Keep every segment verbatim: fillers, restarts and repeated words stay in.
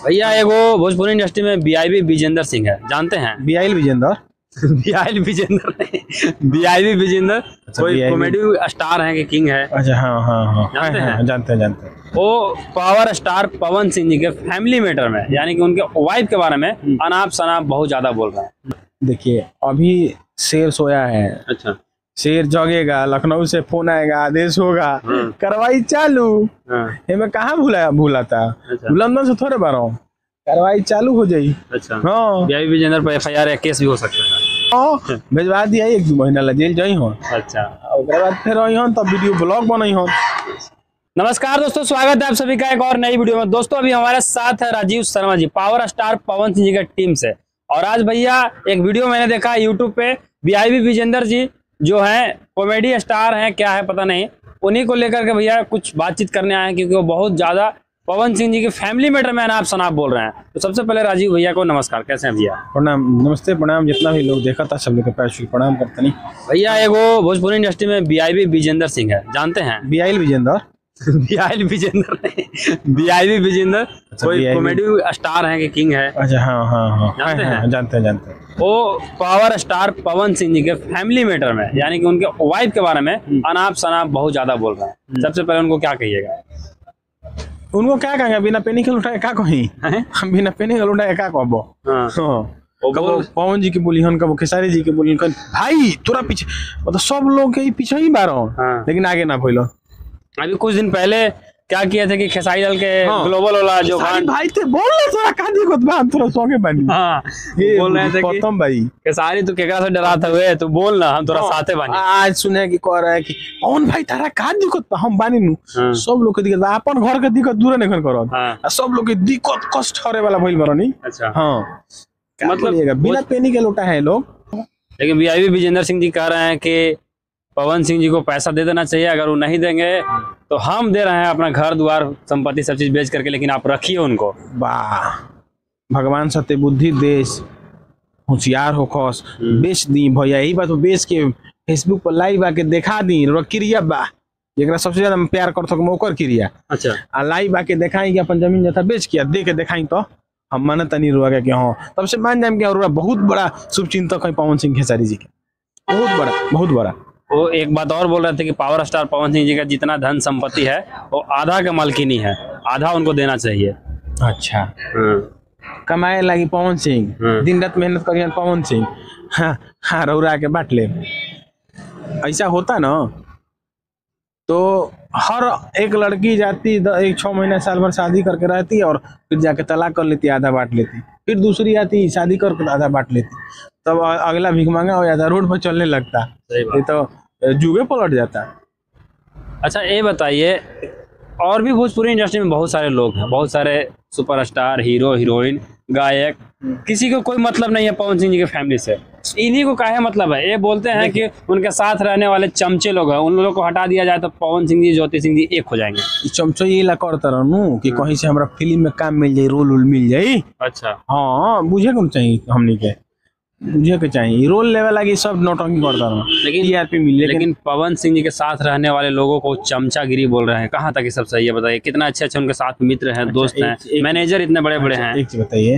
भैया एगो भोजपुरी इंडस्ट्री में बीआईबी विजेंद्र सिंह है, जानते हैं? बीआईएल विजेंद्र बीआईएल विजेंद्र नहीं, बीआईबी विजेंद्र कोई कॉमेडी स्टार है कि किंग है। अच्छा हाँ हाँ हाँ जानते हाँ, हैं? हाँ, जानते हैं जानते हैं। वो पावर स्टार पवन सिंह जी के फैमिली मैटर में यानी कि उनके वाइफ के बारे में अनाप शनाप बहुत ज्यादा बोल रहे हैं। देखिए अभी शेर सोया है। अच्छा, शेर जगेगा, लखनऊ से फोन आएगा, आदेश होगा, कार्रवाई चालू। ये मैं कहाँ भूला भूला था, लंदन से थोड़े बार हूँ, कार्रवाई चालू हो जाई। अच्छा हाँ, बीआईबी विजेंद्र पर एफ आई आर या केस भी हो सकता है। हाँ भेजवा दिया, एक दो महीना ला जेल जाई हो। अच्छा, उसके बाद फिर आई हो तब वीडियो ब्लॉग बनाई हो। नमस्कार दोस्तों, स्वागत है आप सभी का एक और नई वीडियो में। दोस्तों अभी हमारे साथ है राजीव शर्मा जी, पावर स्टार पवन सिंह जी के टीम से। और आज भैया एक वीडियो मैंने देखा यूट्यूब पे, बीआईबी विजेंद्र जी जो हैं कॉमेडी स्टार हैं, क्या है पता नहीं, उन्हीं को लेकर के भैया कुछ बातचीत करने आए हैं, क्योंकि वो बहुत ज्यादा पवन सिंह जी की फैमिली मैटर में अनाप शनाप बोल रहे हैं। तो सबसे पहले राजीव भैया को नमस्कार, कैसे हैं भैया? प्रणाम, नमस्ते प्रणाम। जितना भी लोग देखा था सब लोग के पैर छू के प्रणाम करते। नहीं भैया एगो भोजपुरी इंडस्ट्री में बीआईबी विजेंद्र सिंह है, जानते हैं? बीआईएल विजेंद्र बीआईएल विजेंद्र नहीं, बीआईबी विजेंद्र कोई कॉमेडी स्टार है कि किंग है। अच्छा हाँ हाँ हाँ जानते हाँ, हैं? हाँ, जानते हैं जानते हैं। वो पावर स्टार पवन सिंह जी के फैमिली मैटर में यानी कि उनके वाइफ के बारे में अनाप शनाप बहुत ज्यादा बोल रहे हैं। सबसे पहले उनको क्या कहिएगा? उनको क्या कहेंगे, बिना पेनी के लुटाए क्या कहीं, हम बिना पेनी के लुटाए क्या कहबो। कबो पवन जी के बोली हन, कबो खेसारी जी के बोली हन, भाई तोरा पीछे मतलब सब लोग के पीछे ही बारो, लेकिन आगे ना फैलो। अभी कुछ दिन पहले क्या किए थे कि खेसारी लाल के ग्लोबल वाला जो भाई थे बोल रहे थोड़ा का दिक्कत बा, हम थोड़ा सोगे बनी। हाँ, बोल रहे थे कि गौतम भाई खेसारी तू केकरा से डराते हुए तू बोल ना, हम थोड़ा साथे बनी। आज सुने कि कह रहा है कि पवन भाई तारा का दिक्कत बा, हम बानी नु सब लोग के दिक्कत बा, अपन घर के दिक्कत दूर नहीं करो, सब लोग के दिक्कत कष्ट करे वाला भइल बरो नहीं। अच्छा हाँ, मतलब बिना पेनी के लुटा है लोग। लेकिन बीआईबी विजेंद्र सिंह जी कह रहे हैं कि पवन सिंह जी को पैसा दे देना चाहिए, अगर वो नहीं देंगे तो हम दे रहे हैं अपना घर द्वार संपत्ति सब चीज बेच करके, लेकिन आप रखिए उनको। वाह, भगवान सत्य बुद्धि देश, होशियार हो खस, बेच दी भैया। यही बात बेच के फेसबुक पर लाइव आके दिखा दी, क्रिया बा जरा सबसे ज्यादा प्यार कर सक ओकर क्रिया। अच्छा, आ लाइव आके दिखाई कि अपन जमीन जथा बेच के दे के दिखाई तो हम मानत नहीं रुआ कि हाँ, तब से मान जाए कि बहुत बड़ा शुभ चिंतक है पवन सिंह खेसारी जी के, बहुत बड़ा बहुत बड़ा। वो एक बात और बोल रहे थे कि पावर स्टार पवन सिंह जी का जितना धन संपत्ति है वो आधा का मालकिनी है, आधा उनको देना चाहिए। अच्छा, कमाए लगी पवन सिंह, दिन रात मेहनत करिए पवन सिंह, हाँ हाँ रौरा के बांट ले। ऐसा होता ना तो हर एक लड़की जाती एक छह महीना साल भर शादी करके रहती और फिर जाके तलाक कर लेती, आधा बांट लेती, फिर दूसरी आती शादी करके आधा बांट लेती, तब अगला भीख मांगा हो जाता, रोड पर चलने लगता, ये तो जुगे पलट जाता। अच्छा ये बताइए, और भी भोजपुरी इंडस्ट्री में बहुत सारे लोग हैं, बहुत सारे सुपरस्टार, हीरो हीरोइन, गायक, किसी को कोई मतलब नहीं है पवन सिंह जी के फैमिली से। इन्हीं को काहे मतलब है? ये बोलते हैं कि उनके साथ रहने वाले चमचे लोग हैं, उन लोगों को हटा दिया जाए तो पवन सिंह जी, ज्योति सिंह जी एक हो जाएंगे। चमचो ये ला करता रहूं कि कहीं से हमारा फिल्म में काम मिल जाए, रोल वोल मिल जाये। अच्छा हाँ, बुझे कौन चाहिए, हमने के बुझे के चाहिए रोल लेवल लगी, सब नौटंकी करता रहूं, लेकिन टीआरपी मिल। लेकिन, लेकिन पवन सिंह जी के साथ रहने वाले लोगों को चमचागिरी बोल रहे हैं, कहाँ तक ये सब सही है बताइए? कितना अच्छे अच्छे उनके साथ मित्र हैं, दोस्त हैं, मैनेजर इतने बड़े बड़े हैं। एक चीज बताइए,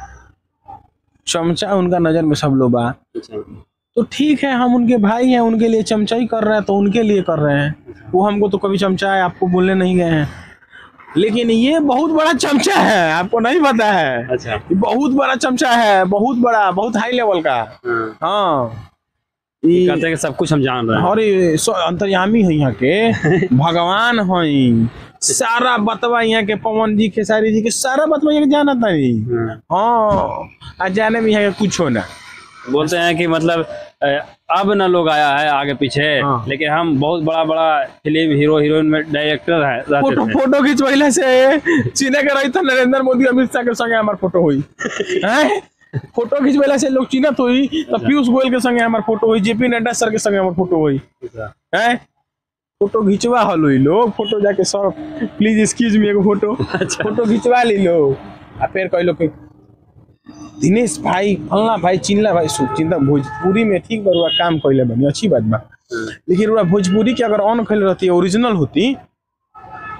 चमचा उनका नजर में सब लोग बा तो ठीक है, हम उनके भाई हैं, उनके लिए चमचा ही कर रहे हैं तो उनके लिए कर रहे हैं। वो हमको तो कभी चमचा है आपको बोलने नहीं गए हैं, लेकिन ये बहुत बड़ा चमचा है, आपको नहीं पता है। अच्छा, ये बहुत बड़ा चमचा है, बहुत बड़ा, बहुत हाई लेवल का। हाँ, कहते हैं कि सब कुछ हम जान रहे हैं और अंतर्यामी है यहाँ के, भगवान है, सारा बतवा यहाँ के पवन जी खेसारी जी के सारा बतवा यहाँ के जाना था नहीं। हाँ, आज जाने में यहाँ कुछ हो ना, बोलते हैं कि मतलब अब ना लोग आया है आगे पीछे। हाँ। लेकिन हम बहुत बड़ा बड़ा फिल्म हीरो हीरोइन में डायरेक्टर है, फोटो फोटो खिंचवाइला से चीने के रही था नरेंद्र मोदी अमित शाह के संगे हमारे फोटो हुई फोटो खिंचवाइला से लोग चिन्हत हुई, तो पीयूष गोयल के संगे हमारे फोटो हुई, जेपी नड्डा सर के संगे हमारे फोटो हुई है। फोटो खिंचवा हलो लोग, फोटो जाके सर प्लीज एक्सक्यूज मी एगो फोटो। अच्छा। फोटो खिंचवा ली लोग, आ फिर कह लो कि दिनेश भाई फलना भाई चिन्हला भाई शुभ चिंता भोजपुरी में ठीक बरुआ काम कैले बनी, अच्छी बात बा, लेकिन भोजपुरी की अगर ऑन कैले रहती, ओरिजिनल होती,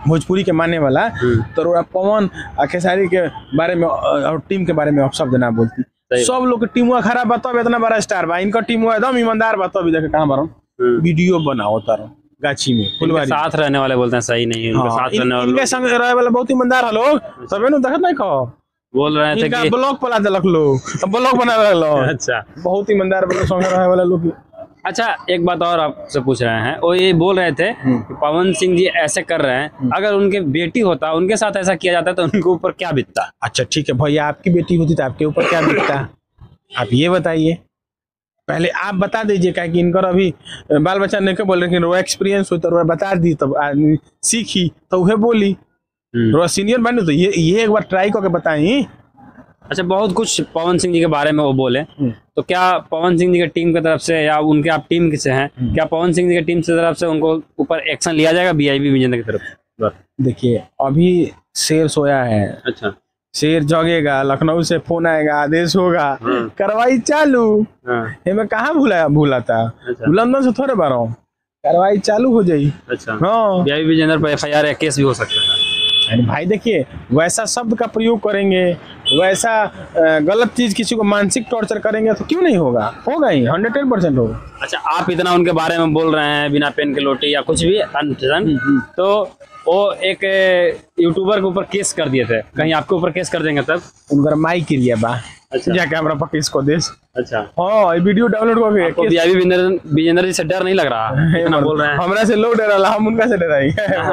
भोजपुरी के मानने वाला तो रउरा पवन आ खेसारी के बारे में और टीम के बारे में अब शब्द ना बोलती। सब लोग के टीम खराब बताओ, इतना बड़ा स्टार बा, इनका टीम एकदम ईमानदार बताओ, अभी देखे कहाँ बारो वीडियो बनाओ तारो गाछी में फुलवारी साथ रहने वाले बोलते हैं सही नहीं, उनके हाँ, साथ रहने वाले इनके संग रहे वाला बहुत ईमानदार है लोग, तबे नु देखत नहीं खो बोल रहे थे इनका कि ब्लॉग पला देलक लोग, अब ब्लॉग बना रहे लोग। अच्छा बहुत ईमानदार वाले संग रहे वाला लोग। अच्छा एक बात और आपसे पूछ रहे हैं, वो ये बोल रहे थे कि पवन सिंह जी ऐसे कर रहे हैं, अगर उनके बेटी होता उनके साथ ऐसा किया जाता तो उनके ऊपर क्या बीतता? अच्छा ठीक है भैया, आपकी बेटी होती तो आपके ऊपर क्या बीतता आप ये बताइए, पहले आप बता दीजिए, क्या कि इनकर अभी बाल बच्चा नहीं के बोल रहे, वो एक्सपीरियंस हो तो बता दी तब आदमी सीखी तो वह बोली, सीनियर बने तो ये ये एक बार ट्राई करके बताई। अच्छा बहुत कुछ पवन सिंह जी के बारे में वो बोले, तो क्या पवन सिंह जी की टीम की तरफ से या उनके आप टीम से हैं, क्या पवन सिंह जी की टीम की तरफ से उनको ऊपर एक्शन लिया जाएगा वीआईपी विजेंद्र की तरफ? देखिए अभी शेर सोया है, अच्छा शेर जगेगा, लखनऊ से फोन आएगा, आदेश होगा, कार्रवाई चालू। हमें कहाँ भूला भूला था, लंदन से थोड़े बार कार्रवाई चालू हो जाई। अच्छा हाँ वीआईपी विजेंद्र पर एफ आई आर या केस भी हो सकता है। भाई देखिए वैसा शब्द का प्रयोग करेंगे, वैसा गलत चीज किसी को मानसिक टॉर्चर करेंगे तो क्यों नहीं होगा, होगा ही, हंड्रेड परसेंट होगा। अच्छा आप इतना उनके बारे में बोल रहे हैं बिना पेन के लोटी या कुछ भी अनशन, तो वो एक यूट्यूबर के ऊपर केस कर दिए थे, कहीं आपके ऊपर केस कर देंगे तब? उनका माइक किया बा। अच्छा क्या कैमरा पर केस को देश। अच्छा हाँ ये वीडियो डाउनलोड करके वीआईपी विजेंद्र विजेंद्र जी से डर नहीं लग रहा इतना बोल रहे हैं? हमरा से लोग डरा, हम उनका से डराई।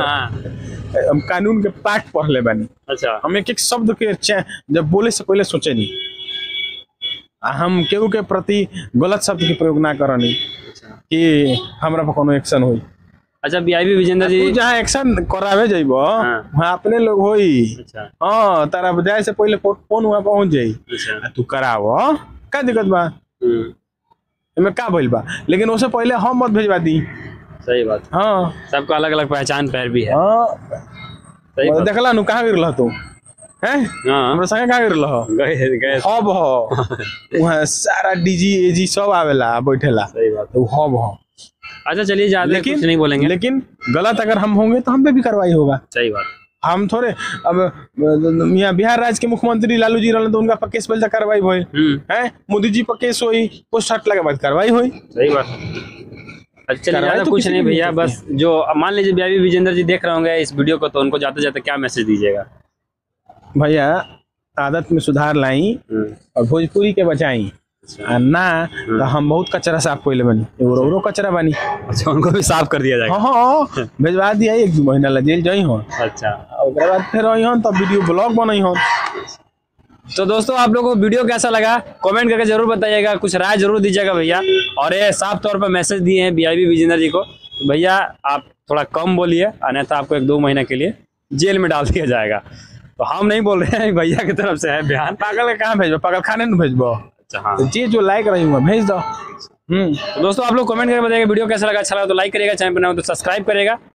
हम कानून के पाठ पढ़ ले बानी। अच्छा हम एक एक शब्द के जब बोले से पहले सोचे नहीं, हम केहू के प्रति गलत शब्द के प्रयोग ना करनी कि हमरा पर कोनो एक्शन होई। अच्छा वीआईपी विजेंद्र जी जहाँ एक्शन करावे जाइबो वहाँ अपने लोग होई। अच्छा हाँ तारा बजाय से पहले फोन वहाँ पहुँच जाई। अच्छा तू करावो का दिक्कत बा, इनमें का भइल बा, लेकिन उससे पहले हम मत भेजवा दी। सही बात। हाँ सबका अलग अलग पहचान पैर भी है। हाँ देखला नु कहाँ गिरल तू हैं? हां हमरा संगे कहाँ गिरल हो? गए गए हब हो वहाँ सारा डीजी एजी सब आवेला बैठेला। सही बात तो हब हो। अच्छा चलिए ज्यादा कुछ नहीं बोलेंगे, लेकिन गलत अगर हम होंगे तो हम पे भी कार्रवाई होगा। सही बात। हम थोड़े अब यहाँ बिहार राज्य के मुख्यमंत्री लालू जी रहते तो उनका पर केस पहले कार्रवाई हुई है, मोदी जी पर केस हुई, पोस्ट हट लगे बाद कार्रवाई हुई। सही बात। अच्छा तो कुछ नहीं भैया, बस जो मान लीजिए वीआईपी विजेंद्र जी देख रहे होंगे इस वीडियो को, तो उनको जाते जाते क्या मैसेज दीजिएगा? भैया आदत में सुधार लाई और भोजपुरी के बचाई ना, तो हम बहुत कचरा साफ कोई बनी, एगो कचरा बनी। अच्छा उनको भी साफ कर दिया जाएगा? हाँ भेजवा दिया, एक दो महीना ला जेल जाई हो। अच्छा उसके बाद फिर आई हो तब वीडियो ब्लॉग बनाई हो। तो दोस्तों आप लोगों को वीडियो कैसा लगा कमेंट करके जरूर बताइएगा, कुछ राय जरूर दीजिएगा भैया। और ये साफ तौर पर मैसेज दिए हैं वीआईपी विजेंद्र जी को, तो भैया आप थोड़ा कम बोलिए, अन्यथा आपको एक दो महीने के लिए जेल में डाल दिया जाएगा। तो हम नहीं बोल रहे हैं, भैया की तरफ से है बयान। पागल के कहाँ भेजबो, पागल खाने में भेजबो। अच्छा हाँ तो जी जो लाइक रही हूँ भेज दो। हम्म तो दोस्तों आप लोग कमेंट करके बताइएगा वीडियो कैसा लगा, अच्छा लगा तो लाइक करिएगा, चैनल पर नया हो तो सब्सक्राइब करेगा।